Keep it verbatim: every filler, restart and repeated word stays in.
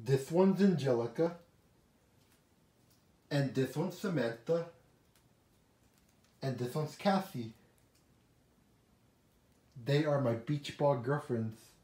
This one's Angelica. And this one's Samantha. And this one's Cassie. They are my beach ball girlfriends.